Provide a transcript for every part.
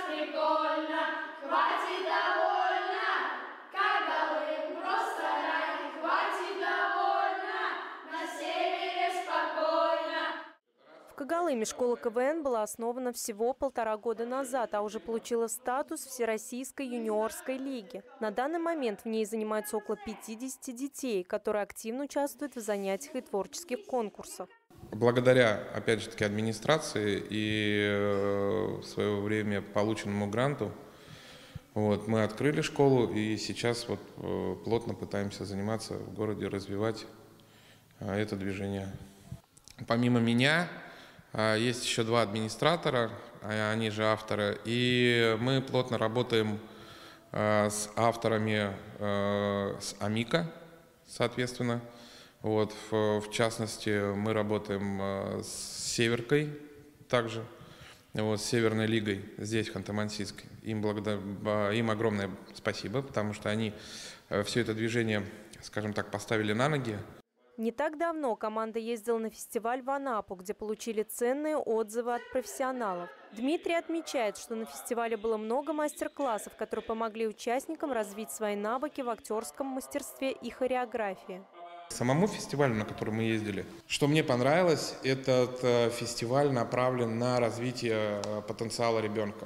прикольно, хватит довольно. Когалым просто рай, хватит довольно, на севере спокойно. В Когалыме школа КВН была основана всего 1,5 года назад, а уже получила статус Всероссийской юниорской лиги. На данный момент в ней занимаются около 50 детей, которые активно участвуют в занятиях и творческих конкурсах. Благодаря, опять же таки, администрации и в свое время полученному гранту, мы открыли школу и сейчас плотно пытаемся заниматься в городе, развивать это движение. Помимо меня есть еще 2 администратора, они же авторы, и мы плотно работаем с авторами, с АМИКа, соответственно. В частности, мы работаем с Северкой также, с Северной лигой здесь, в Ханты-Мансийске. Им огромное спасибо, потому что они все это движение, скажем так, поставили на ноги. Не так давно команда ездила на фестиваль в Анапу, где получили ценные отзывы от профессионалов. Дмитрий отмечает, что на фестивале было много мастер-классов, которые помогли участникам развить свои навыки в актерском мастерстве и хореографии. Самому фестивалю, на который мы ездили, что мне понравилось, этот фестиваль направлен на развитие потенциала ребенка.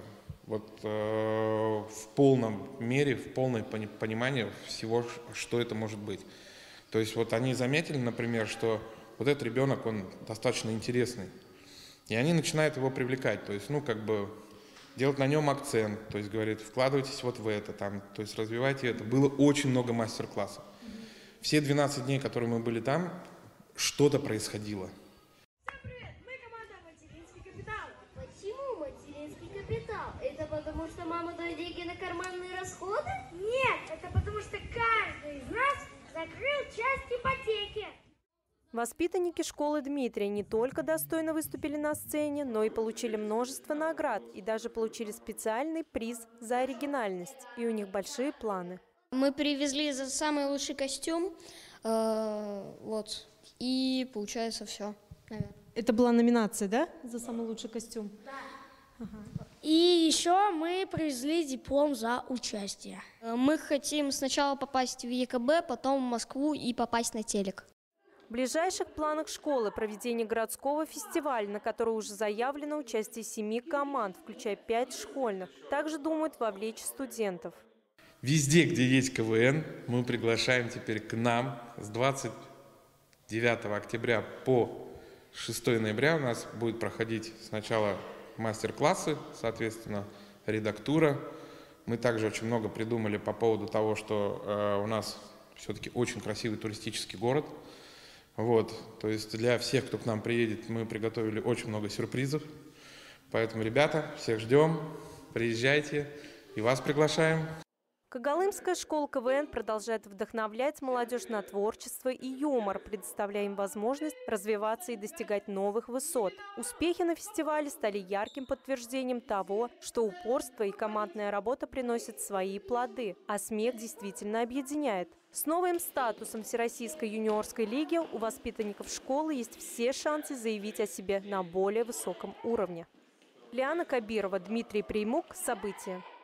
В полном мере, в полном понимании всего, что это может быть. То есть они заметили, например, что этот ребенок, он достаточно интересный. И они начинают его привлекать, то есть, делать на нем акцент, то есть, говорит, вкладывайтесь в это, то есть, развивайте это. Было очень много мастер-классов. Все 12 дней, которые мы были там, что-то происходило. Всем привет! Мы команда «Материнский капитал». Почему материнский капитал? Это потому, что мама дает деньги на карманные расходы? Нет, это потому, что каждый из нас закрыл часть ипотеки. Воспитанники школы Дмитрия не только достойно выступили на сцене, но и получили множество наград и даже получили специальный приз за оригинальность. И у них большие планы. Мы привезли за самый лучший костюм, и получается все, наверное. Это была номинация, да, за самый лучший костюм? Да. Ага. И еще мы привезли диплом за участие. Мы хотим сначала попасть в ЕКБ, потом в Москву и попасть на телек. В ближайших планах школы проведение городского фестиваля, на который уже заявлено участие 7 команд, включая 5 школьных. Также думают вовлечь студентов. Везде, где есть КВН, мы приглашаем теперь к нам с 29 октября по 6 ноября у нас будет проходить сначала мастер-классы, соответственно, редактура. Мы также очень много придумали по поводу того, что у нас все-таки очень красивый туристический город. То есть для всех, кто к нам приедет, мы приготовили очень много сюрпризов. Поэтому, ребята, всех ждем, приезжайте и вас приглашаем. Когалымская школа КВН продолжает вдохновлять молодежь на творчество и юмор, предоставляя им возможность развиваться и достигать новых высот. Успехи на фестивале стали ярким подтверждением того, что упорство и командная работа приносят свои плоды, а смех действительно объединяет. С новым статусом Всероссийской юниорской лиги у воспитанников школы есть все шансы заявить о себе на более высоком уровне. Лиана Кабирова, Дмитрий Преймук. События.